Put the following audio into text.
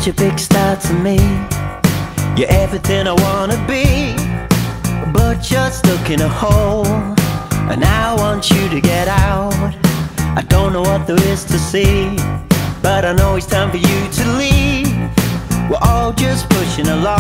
a big star to me. You're everything I wanna be, but you're stuck in a hole, and I want you to get out. I don't know what there is to see, but I know it's time for you to leave. We're all just pushing along.